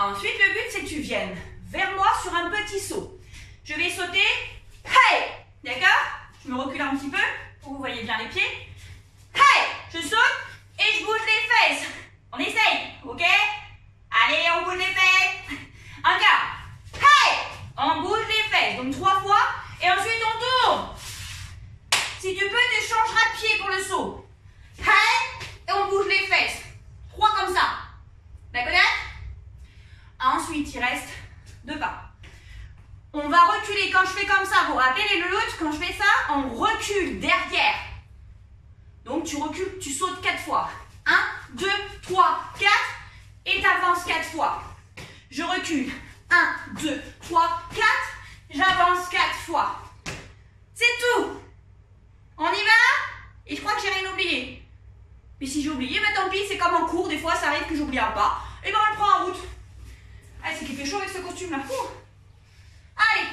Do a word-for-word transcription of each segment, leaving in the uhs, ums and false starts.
Ensuite, le but, c'est que tu viennes vers moi sur un petit saut. Je vais sauter. Hey! D'accord? Je me recule un petit peu pour que vous voyez bien les pieds. Hey! Je saute et je bouge les fesses. On essaye, ok? Allez, on bouge les fesses. Encore. Hey! On bouge les fesses. Donc trois fois. Et ensuite, on tourne. Si tu peux, tu changeras de pied pour le saut. Hey! Et on bouge les fesses. Trois comme ça. D'accord? Ensuite, il reste deux pas. On va reculer. Quand je fais comme ça, vous rappelez le l'autre, quand je fais ça, on recule derrière. Donc, tu recules, tu sautes quatre fois. un, deux, trois, quatre. Et tu avances quatre fois. Je recule. un, deux, trois, quatre. J'avance quatre fois. C'est tout. On y va? Et je crois que j'ai rien oublié. Mais si j'ai oublié, bah tant pis, c'est comme en cours. Des fois, ça arrive que j'oublie un pas. Et ben on le prend en route. Ah, c'est qu'il fait chaud avec ce costume-là. Allez.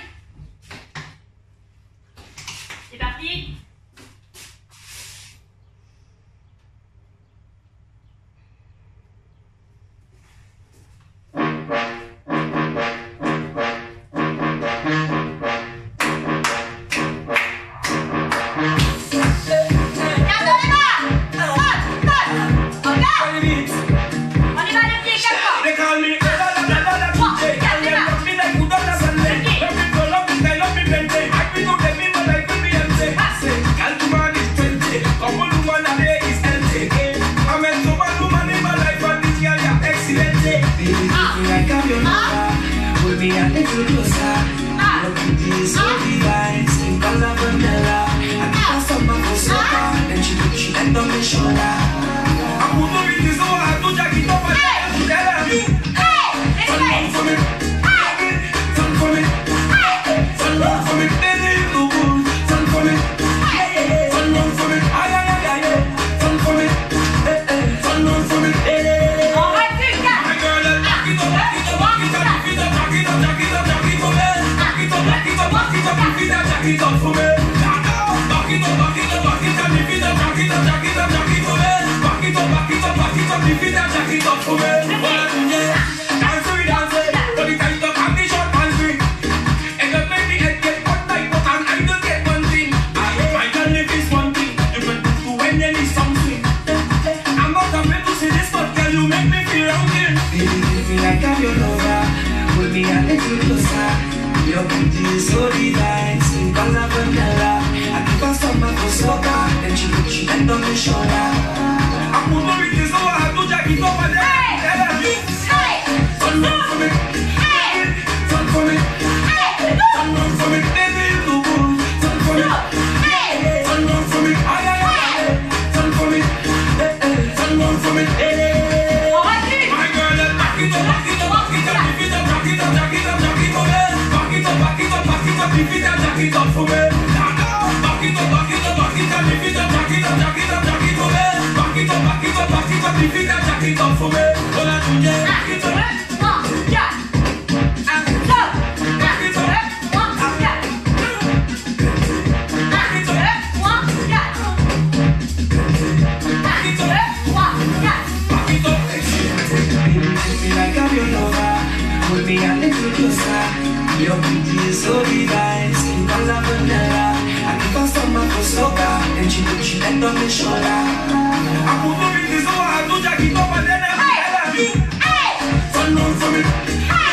C'est parti. Hey!